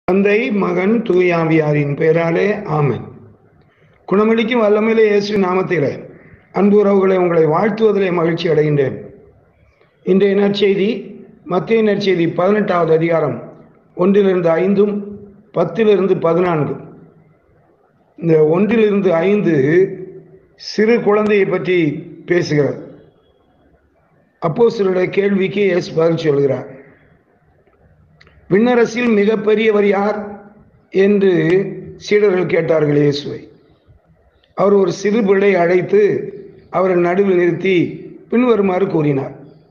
தந்தை மகன் தூயாவியாரின் பெயராலே ஆமென். குணமளிக்கும் வல்லமையிலே இயேசு நாமத்திலே அன்பு உறவுகளை உங்களை வாழ்த்துவதிலே மகிழ்ச்சி அடைகின்றேன். இன்றைய நற்செய்தி மத்தேயு நற்செய்தி 18வது அதிகாரம் 1-5, 10-14. இந்த 1-5 சிறு குழந்தையை பற்றி பேசுகிறது. அப்போஸ்தலருடைய கேள்விக்கு இயேசு பதில் சொல்கிறார். விண்ணரசில் மிகப்பெரியவர் யார் என்று சீடர்கள் கேட்டார்கள் இயேசுவை. அவர் ஒரு சிறு பிள்ளை அழைத்து அவரை நடுவில் நிறுத்தி பின்வருமாறு கூறினார்.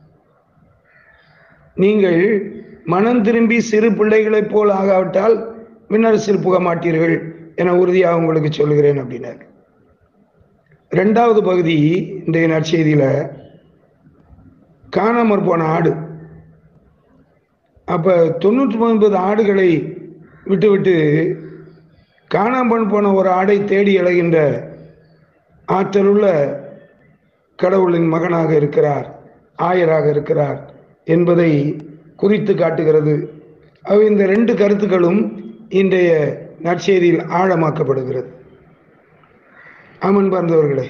நீங்கள் மனம் திரும்பி சிறு பிள்ளைகளைப் போல் ஆகாவிட்டால் விண்ணரசில் புக மாட்டீர்கள் என உறுதியாக உங்களுக்கு சொல்கிறேன் அப்படின்னார். 2வது பகுதி இன்றைய நற்செய்தியில் காணாமற் போன ஆடு. அப்போ 99 ஆடுகளை விட்டுவிட்டு காணாமல் போன ஒரு ஆடை தேடி அலைகின்ற ஆற்றலுள்ள கடவுளின் மகனாக இருக்கிறார், ஆயராக இருக்கிறார் என்பதை குறித்து காட்டுகிறது. இந்த 2 கருத்துக்களும் இன்றைய நற்செய்தியில் ஆழமாக்கப்படுகிறது. ஆமன் பார்ந்தவர்களே,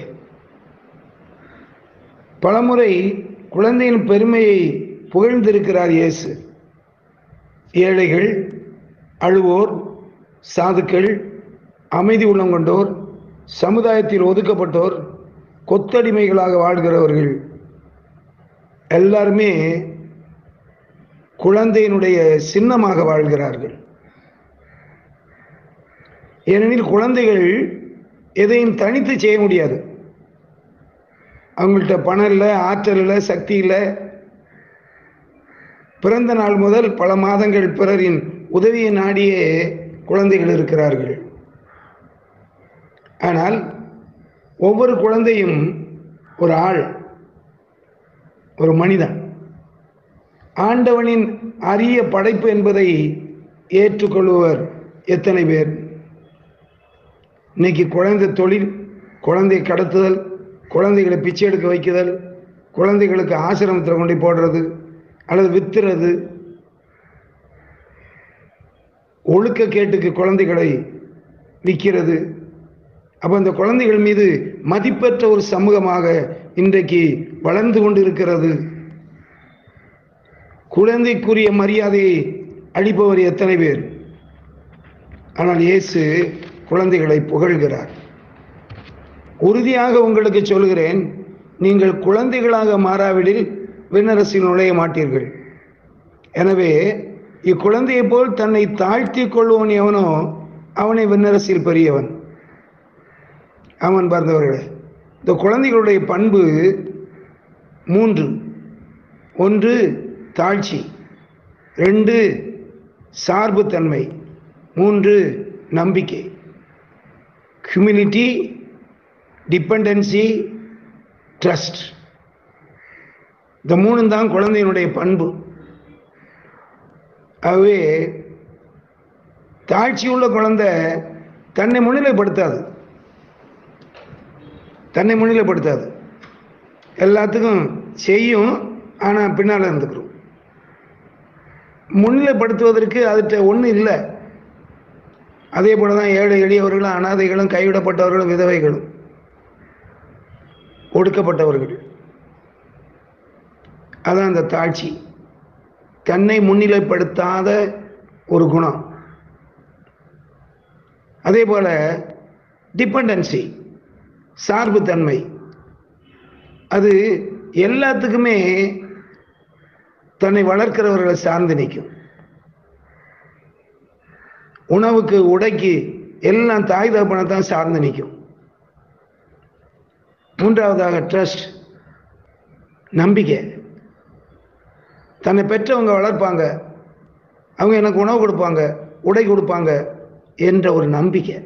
பலமுறை குழந்தையின் பெருமையை புகழ்ந்திருக்கிறார் இயேசு. ஏழைகள், அழுவோர், சாதுக்கள், அமைதி உள்ளம் கொண்டோர், சமுதாயத்தில் ஒதுக்கப்பட்டோர், கொத்தடிமைகளாக வாழ்கிறவர்கள் எல்லாருமே குழந்தையினுடைய சின்னமாக வாழ்கிறார்கள். ஏனெனில் குழந்தைகள் எதையும் தனித்து செய்ய முடியாது. அவங்கள்ட்ட பணம் இல்லை, ஆற்றல் இல்லை, சக்தி இல்லை. பிறந்த நாள் முதல் பல மாதங்கள் பிறரின் உதவியை நாடியே குழந்தைகள் இருக்கிறார்கள். ஆனால் ஒவ்வொரு குழந்தையும் ஒரு ஆள், ஒரு மனிதன், ஆண்டவனின் அரிய படைப்பு என்பதை ஏற்றுக்கொள்பவர் எத்தனை பேர்? இன்னைக்கு குழந்தை தொழில், குழந்தை கடத்துதல், குழந்தைகளை பிச்சை எடுக்க வைக்குதல், குழந்தைகளுக்கு ஆசிரமத்தில் கொண்டு போடுறது அல்லது வித்துறது, ஒழுக்க கேட்டுக்கு குழந்தைகளை விற்கிறது. அப்போ அந்த குழந்தைகள் மீது மதிப்பற்ற ஒரு சமூகமாக இன்றைக்கு வளர்ந்து கொண்டு இருக்கிறது. குழந்தைக்குரிய மரியாதையை அளிப்பவர் எத்தனை பேர்? ஆனால் இயேசு குழந்தைகளை புகழ்கிறார். உறுதியாக உங்களுக்கு சொல்கிறேன், நீங்கள் குழந்தைகளாக மாறாவிடில் விண்ணரசில் நுழைய மாட்டீர்கள். எனவே இக்குழந்தையை போல் தன்னை தாழ்த்தி கொள்வோன் எவனோ அவனை விண்ணரசில் பெரியவன். அவன் பார்ந்தவர்களே, இந்த குழந்தைகளுடைய பண்பு 3. 1 தாழ்ச்சி, 2 சார்புத்தன்மை, 3 நம்பிக்கை. Humility, dependency, trust. இந்த 3 தான் குழந்தையினுடைய பண்பு. ஆகவே தாழ்ச்சி உள்ள குழந்தை தன்னை முன்னிலைப்படுத்தாது. எல்லாத்துக்கும் செய்யும், ஆனால் பின்னால் இருந்துக்கிறோம். முன்னிலைப்படுத்துவதற்கு அதுகிட்ட ஒன்றும் இல்லை. அதே போல தான் ஏழை எளியவர்களும், அனாதைகளும், கைவிடப்பட்டவர்களும், விதவைகளும், ஒடுக்கப்பட்டவர்கள். அதான் அந்த தாழ்ச்சி, தன்னை முன்னிலைப்படுத்தாத ஒரு குணம். அதே போல டிபெண்டன்சி, சார்புத்தன்மை, அது எல்லாத்துக்குமே தன்னை வளர்க்கிறவர்களை சார்ந்து நிற்கும். உணவுக்கு, உடைக்கு எல்லாம் தாய் தகப்பனை தான் சார்ந்து நிற்கும். 3வதாக ட்ரஸ்ட், நம்பிக்கை. தன்னை பெற்றவங்க வளர்ப்பாங்க, அவங்க எனக்கு உணவு கொடுப்பாங்க, உடை கொடுப்பாங்க என்ற ஒரு நம்பிக்கை.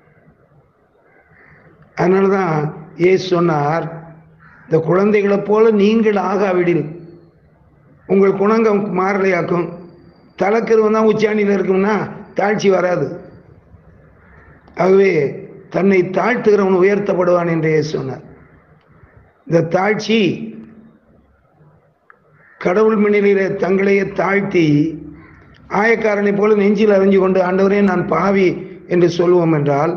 அதனால தான் இயேசு சொன்னார், இந்த குழந்தைகளைப் போல நீங்கள் ஆகாவிடில் உங்கள் குணங்கள் மாறலையாக்கும். தலைக்கருவம் தான் உச்சாணியில் இருக்கும்னா தாழ்ச்சி வராது. ஆகவே தன்னை தாழ்த்துகிறவன் உயர்த்தப்படுவான் என்று இயேசு சொன்னார். இந்த தாழ்ச்சி கடவுள் முன்னிலையிலே தங்களையே தாழ்த்தி ஆயக்காரனை போல நெஞ்சில் அறிஞ்சு கொண்டு ஆண்டவரே நான் பாவி என்று சொல்லுவோம் என்றால்,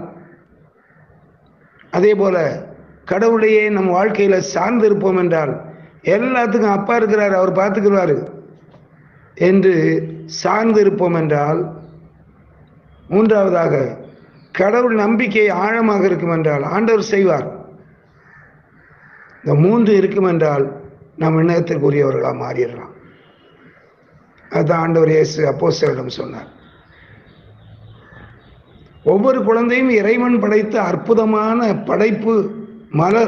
அதே போல கடவுளையே நம் வாழ்க்கையில சார்ந்து இருப்போம் என்றால், எல்லாத்துக்கும் அப்பா இருக்கிறார் அவர் பார்த்துக்கிறாரு என்று சார்ந்து இருப்போம் என்றால், மூன்றாவதாக கடவுள் நம்பிக்கை ஆழமாக இருக்கும் என்றால் ஆண்டவர் செய்வார். இந்த 3 இருக்கும் என்றால் நாம் விண்ணகத்திற்குரியவர்களாக மாறிடலாம். அதுதான் ஆண்டவர் இயேசு அப்போஸ்தலரிடம் சொன்னார். ஒவ்வொரு குழந்தையும் இறைவன் படைத்த அற்புதமான படைப்பு மலர்.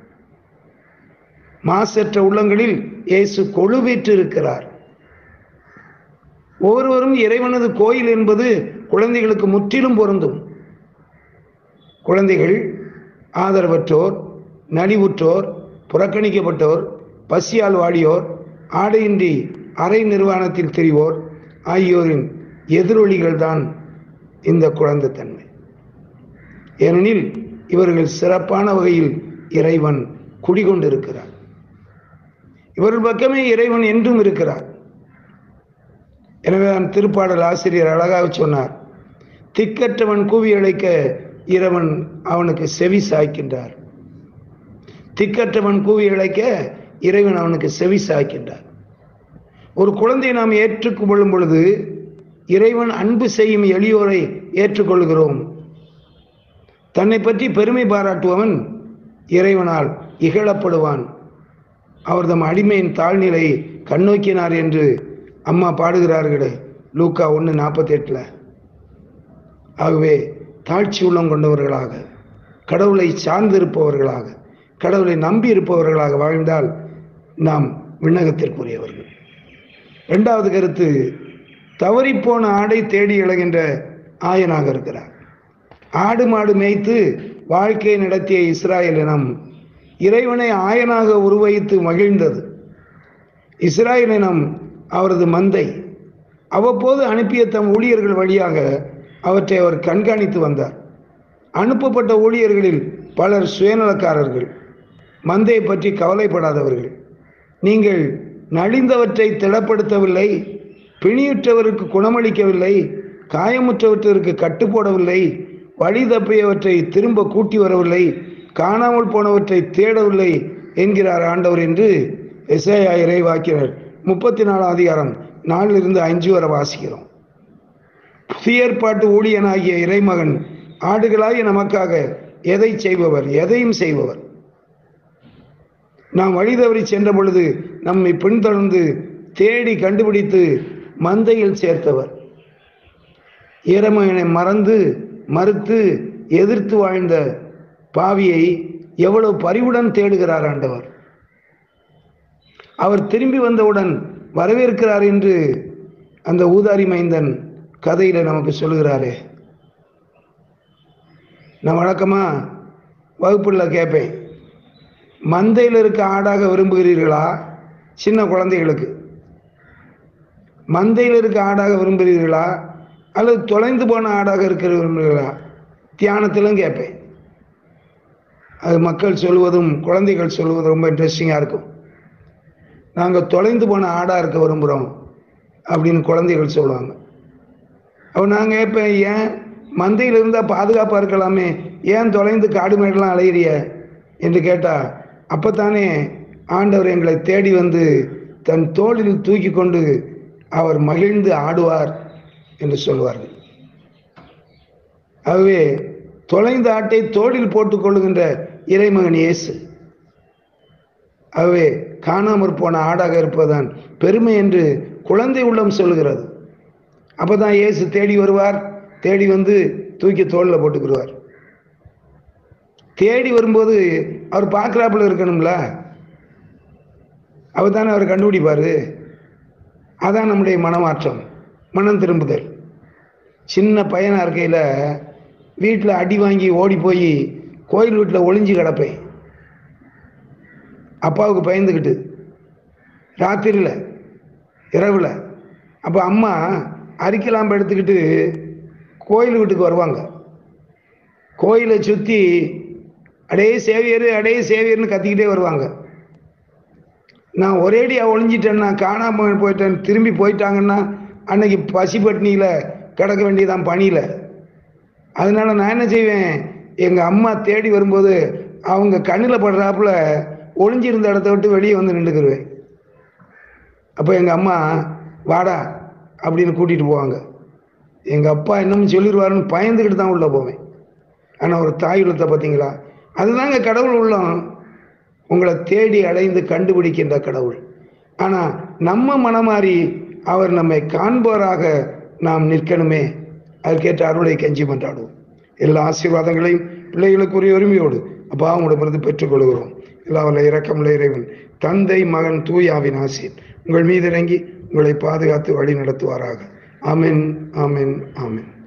மாசற்ற உள்ளங்களில் இயேசு கொலுவீற்று இருக்கிறார். ஒவ்வொருவரும் இறைவனது கோயில் என்பது குழந்தைகளுக்கு முற்றிலும் பொருந்தும். குழந்தைகள் ஆதரவற்றோர், நலிவுற்றோர், புறக்கணிக்கப்பட்டோர், பசியால் வாடியோர், ஆடையின்றி அரை நிர்வாணத்தில் திரிவோர் ஆகியோரின் எதிரொலிகள் தான் இந்த குழந்தைத்தன்மை. ஏனெனில் இவர்கள் சிறப்பான வகையில் இறைவன் குடிகொண்டிருக்கிறார். இவர்கள் பக்கமே இறைவன் என்றும் இருக்கிறார். எனவே தான் திருப்பாடல் ஆசிரியர் அழகாக சொன்னார், திக்கற்றவன் கூவி அழைக்க இறைவன் அவனுக்கு செவி சாய்க்கின்றார். திக்கற்றவன் கூவி அழைக்க இறைவன் அவனுக்கு செவி சாய்க்கின்றார். ஒரு குழந்தையை நாம் ஏற்றுக்கொள்ளும் பொழுது இறைவன் அன்பு செய்யும் எளியோரை ஏற்றுக்கொள்கிறோம். தன்னை பற்றி பெருமை பாராட்டுபவன் இறைவனால் இகழப்படுவான். அவர் தம் அடிமையின் தாழ்நிலை கண்ணோக்கினார் என்று அம்மா பாடுகிறார்களே லூக்கா 1:48. ஆகவே தாழ்ச்சி உள்ளம் கொண்டவர்களாக, கடவுளை சார்ந்திருப்பவர்களாக, கடவுளை நம்பி இருப்பவர்களாக வாழ்ந்தால் நாம் விண்ணகத்திற்குரியவர்கள். 2வது கருத்து, தவறிப்போன ஆடை தேடி இழகின்ற ஆயனாக இருக்கிறார். ஆடு மாடு மேய்த்து வாழ்க்கையை நடத்திய இஸ்ராயல் இனம் இறைவனை ஆயனாக உருவகித்து மகிழ்ந்தது. இஸ்ராயல் இனம் அவரது மந்தை. அவ்வப்போது அனுப்பிய தம் ஊழியர்கள் வழியாக அவற்றை அவர் கண்காணித்து வந்தார். அனுப்பப்பட்ட ஊழியர்களில் பலர் சுயநலக்காரர்கள், மந்தையை பற்றி கவலைப்படாதவர்கள். நீங்கள் நலிந்தவற்றை திடப்படுத்தவில்லை, பிணியுற்றவருக்கு குணமளிக்கவில்லை, காயமுற்றவற்றிற்கு கட்டுப்போடவில்லை, வழி தப்பியவற்றை திரும்ப கூட்டி வரவில்லை, காணாமல் போனவற்றை தேடவில்லை என்கிறார் ஆண்டவர் என்று எசேயா இறைவாக்கினர் 34 அதிகாரம் 4-5 வரை வாசிக்கிறோம். புதிய ஏற்பாட்டு ஊழியனாகிய இறைமகன் ஆடுகளாகிய நமக்காக எதை செய்பவர், எதையும் செய்பவர். நாம் வழி தவறி சென்ற பொழுது நம்மை பின்தொடர்ந்து தேடி கண்டுபிடித்து மந்தையில் சேர்த்தவர். இறைமகனை மறுத்து எதிர்த்து வாழ்ந்த பாவியை எவ்வளவு பரிவுடன் தேடுகிறார் ஆண்டவர். அவர் திரும்பி வந்தவுடன் வரவேற்கிறார் என்று அந்த ஊதாரி மைந்தன் கதையில நமக்கு சொல்லுகிறாரே. நான் வழக்கமா வகுப்புல கேட்பேன், மந்தையில் இருக்க ஆடாக விரும்புகிறீர்களா? சின்ன குழந்தைகளுக்கு மந்தையில் இருக்க ஆடாக விரும்புகிறீர்களா அல்லது தொலைந்து போன ஆடாக இருக்கிற விரும்புகிறீர்களா? தியானத்திலும் கேட்பேன். அது மக்கள் சொல்வதும் குழந்தைகள் சொல்வதும் ரொம்ப இன்ட்ரெஸ்டிங்காக இருக்கும். நாங்கள் தொலைந்து போன ஆடாக இருக்க விரும்புகிறோம் அப்படின்னு குழந்தைகள் சொல்லுவாங்க. அப்போ நாங்கள் கேட்பேன், ஏன் மந்தையில் இருந்தால் பாதுகாப்பாக இருக்கலாமே, ஏன் தொலைந்து காடு மேடெல்லாம் அலையிறிய என்று கேட்டால், அப்போ தானே ஆண்டவர் எங்களை தேடி வந்து தன் தோளில் தூக்கி கொண்டு அவர் மகிழ்ந்து ஆடுவார் என்று சொல்வார்கள். ஆகவே தொலைந்த ஆட்டை தோளில் போட்டுக் கொள்ளுகின்ற இறைமகன் இயேசு. ஆகவே காணாமற் போன ஆடாக இருப்பதுதான் பெருமை என்று குழந்தை உள்ளம் சொல்லுகிறது. அப்பதான் இயேசு தேடி வருவார், தேடி வந்து தூக்கி தோளில் போட்டுக்கிடுவார். தேடி வரும்போது அவர் பார்க்குறாப்புல இருக்கணும்ல, அவர் தானே அவர் கண்டுபிடிப்பார். அதான் நம்முடைய மனமாற்றம், மனம் திரும்புதல். சின்ன பையனாக இருக்கையில் வீட்டில் அடி வாங்கி ஓடி போய் கோயில் வீட்டில் ஒளிஞ்சு கிடப்பேன், அப்பாவுக்கு பயந்துக்கிட்டு ராத்திரியில் இரவில். அப்போ அம்மா அரிக்கலாம்பு எடுத்துக்கிட்டு கோயில் வீட்டுக்கு வருவாங்க. கோயிலை சுற்றி அடே சேவியர் அடே சேவியர்னு கத்திக்கிட்டே வருவாங்க. நான் ஒரேடியாக ஒளிஞ்சிட்டேன்னா, காணாமல் போயிட்டேன், திரும்பி போயிட்டாங்கன்னா அன்னைக்கு பசி பட்டினியில் கிடக்க வேண்டியதான் பணியில். அதனால நான் என்ன செய்வேன், எங்கள் அம்மா தேடி வரும்போது அவங்க கண்ணில் படுறாப்புல ஒளிஞ்சிருந்த இடத்த விட்டு வெளியே வந்து நின்றுக்குருவேன். அப்போ எங்கள் அம்மா வாடா அப்படின்னு கூட்டிகிட்டு போவாங்க. எங்கள் அப்பா என்னன்னு சொல்லிடுவாருன்னு பயந்துக்கிட்டு தான் உள்ளே போவேன். ஆனால் ஒரு தாய் உள்ளத்தை பார்த்தீங்களா, அதுதாங்க கடவுள் உள்ளம். உங்களை தேடி அடைந்து கண்டுபிடிக்கின்ற கடவுள். ஆனால் நம்ம மனமாறி அவர் நம்மை காண்பவராக நாம் நிற்கணுமே. அதற்கேற்ற அருளை கெஞ்சி மன்றாடுவோம். எல்லா ஆசீர்வாதங்களையும் பிள்ளைகளுக்குரிய உரிமையோடு அப்பா உங்களிடமிருந்து பெற்றுக்கொள்கிறோம். எல்லா வல்ல இரக்கமுள்ள இறைவன் தந்தை மகன் தூயாவின் ஆசீர் உங்கள் மீது இறங்கி உங்களை பாதுகாத்து வழி நடத்துவாராக. ஆமென், ஆமென், ஆமென்.